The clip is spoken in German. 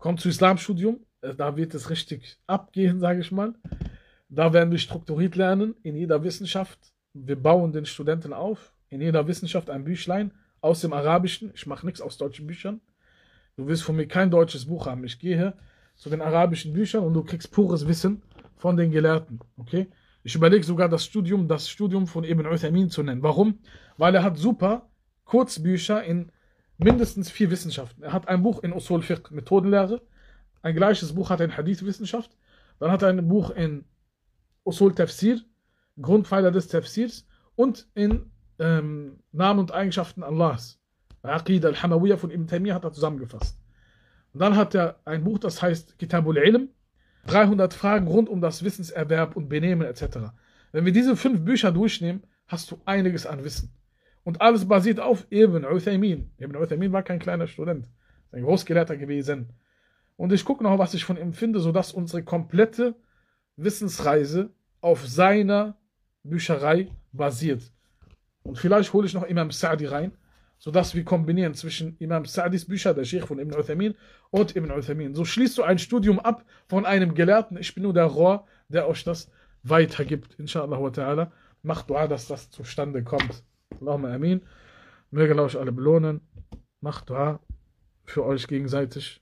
Komm zu Islamstudium, da wird es richtig abgehen, sage ich mal. Da werden wir strukturiert lernen, in jeder Wissenschaft. Wir bauen den Studenten auf, in jeder Wissenschaft ein Büchlein aus dem Arabischen. Ich mache nichts aus deutschen Büchern. Du wirst von mir kein deutsches Buch haben. Ich gehe zu den arabischen Büchern und du kriegst pures Wissen von den Gelehrten. Okay? Ich überlege sogar das Studium von Ibn Uthaymin zu nennen. Warum? Weil er hat super Kurzbücher in mindestens 4 Wissenschaften. Er hat ein Buch in Usul Fiqh, Methodenlehre. Ein gleiches Buch hat er in Hadith-Wissenschaft. Dann hat er ein Buch in Usul Tafsir, Grundpfeiler des Tafsirs, und in Namen und Eigenschaften Allahs. Aqid al-Hamawiyya von Ibn Taymiyyah hat er zusammengefasst. Und dann hat er ein Buch, das heißt Kitabul Ilm, 300 Fragen rund um das Wissenserwerb und Benehmen etc. Wenn wir diese 5 Bücher durchnehmen, hast du einiges an Wissen. Und alles basiert auf Ibn Uthaymin. Ibn Uthaymin war kein kleiner Student, ein Großgelehrter gewesen. Und ich gucke noch, was ich von ihm finde, sodass unsere komplette Wissensreise auf seiner Bücherei basiert. Und vielleicht hole ich noch Imam Sa'di rein, sodass wir kombinieren zwischen Imam Sa'dis Bücher, der Sheikh von Ibn Uthaymin, und Ibn Uthaymin. So schließt du ein Studium ab von einem Gelehrten. Ich bin nur der Rohr, der euch das weitergibt. Inshallah wa ta'ala. Macht Dua, dass das zustande kommt. Allahumma amin. Möge Allah euch alle belohnen. Macht Dua für euch gegenseitig.